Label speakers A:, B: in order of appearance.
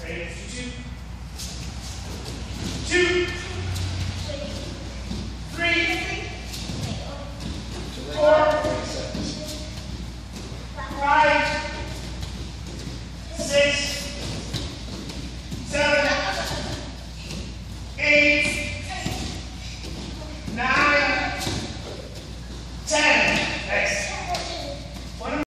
A: Ready? Let's do 2, 3, 4, 5, 6,